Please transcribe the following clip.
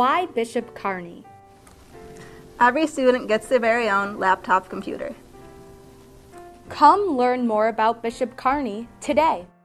Why Bishop Kearney? Every student gets their very own laptop computer. Come learn more about Bishop Kearney today.